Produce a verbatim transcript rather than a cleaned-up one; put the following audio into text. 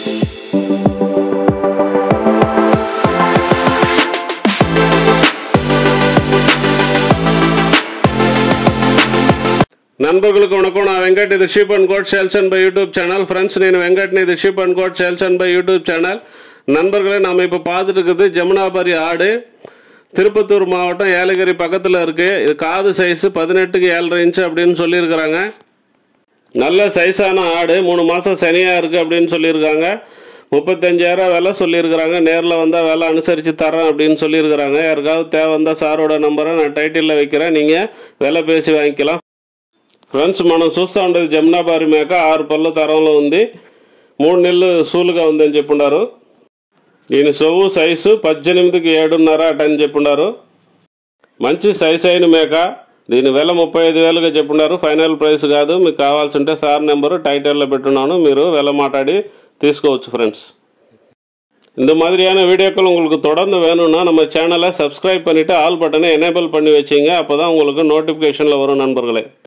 நண்பர்களுக்கு வணக்கம். நான் வெங்கட். இது sheep and goat sales and buy YouTube channel. Friends, నేను వెంకట్ని. இது sheep and goat sales and buy YouTube channel. நண்பர்களே, நாம் இப்போ பார்த்துட்டு இருக்குது ஜமுனாபாரி ஆடு. திருப்பத்தூர் மாவட்டம் ஏலகிரி பக்கத்தில் இருக்குது. இது காது சைஸு பதினெட்டுக்கு ஏழரை இன்ச்சு அப்படின்னு சொல்லியிருக்கிறாங்க. நல்ல சைஸான ஆடு. மூணு மாதம் சனியாக இருக்குது அப்படின்னு சொல்லியிருக்காங்க. முப்பத்தஞ்சாயிரம் விலை சொல்லியிருக்கிறாங்க. நேரில் வந்தால் விலை அனுசரித்து தரேன் அப்படின்னு சொல்லியிருக்கிறாங்க. யாருக்காவது தேவை வந்தால் சாரோட நம்பரை நான் டைட்டிலில் வைக்கிறேன். நீங்கள் விலை பேசி வாங்கிக்கலாம். ఫ్రెండ్స్, మనం చూస్తూ ఉండేది జమునాపారి మేక. ఆరు పళ్ళు తరంలో ఉంది. మూడు నెలలు సూలుగా ఉందని చెప్పుండారు. దీని సొవ్వు సైజు పద్దెనిమిదికి ఏడున్నర అటని చెప్పుండారు. మంచి సైజు అయిన మేక. దీని వెల ముప్పై ఐదు వేలుగా చెప్పుండారు. ఫైనల్ ప్రైస్ కాదు. మీకు కావాల్సి ఉంటే సార్ నెంబరు టైటిల్లో పెట్టున్నాను. మీరు వెల మాట్లాడి తీసుకోవచ్చు. ஃப்ரெண்ட்ஸ், இந்த மாதிரியான வீடியோக்கள் உங்களுக்கு தொடர்ந்து வேணும்னா நம்ம சேனலை சப்ஸ்கிரைப் பண்ணிவிட்டு ஆல் பட்டனை எனேபிள் பண்ணி வச்சிங்க. அப்போ தான் உங்களுக்கு நோட்டிஃபிகேஷனில் வரும் நண்பர்களே.